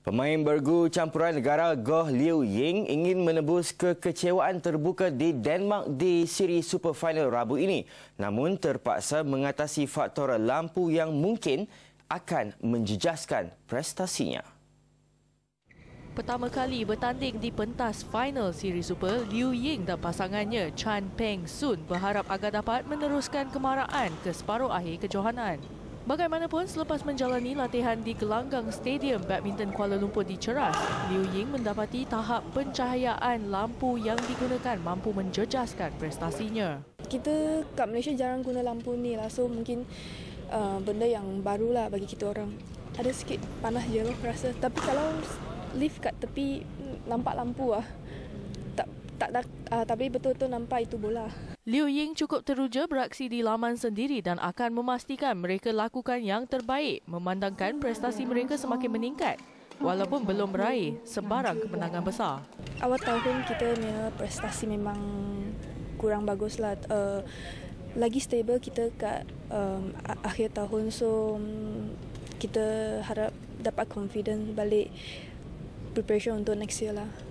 Pemain bergu campuran negara Liu Ying ingin menebus kekecewaan terbuka di Denmark di siri Super Final Rabu ini. Namun terpaksa mengatasi faktor lampu yang mungkin akan menjejaskan prestasinya. Pertama kali bertanding di pentas final siri Super, Liu Ying dan pasangannya Chan Peng Sun berharap agar dapat meneruskan kemarahan ke separuh akhir kejohanan. Bagaimanapun, selepas menjalani latihan di gelanggang Stadium Badminton Kuala Lumpur diceras, Liu Ying mendapati tahap pencahayaan lampu yang digunakan mampu menjejaskan prestasinya. Kita kat Malaysia jarang guna lampu ni lah, so mungkin benda yang baru lah bagi kita orang. Ada sikit panas je lah rasa, tapi kalau lift kat tepi nampak lampu lah. Tapi betul-betul nampak itu bola. Liu Ying cukup teruja beraksi di laman sendiri dan akan memastikan mereka lakukan yang terbaik memandangkan prestasi mereka semakin meningkat walaupun belum meraih sebarang kemenangan besar. Awal tahun kita punya prestasi memang kurang bagus lah. Lagi stable kita kat akhir tahun, so kita harap dapat confidence balik preparation untuk next year lah.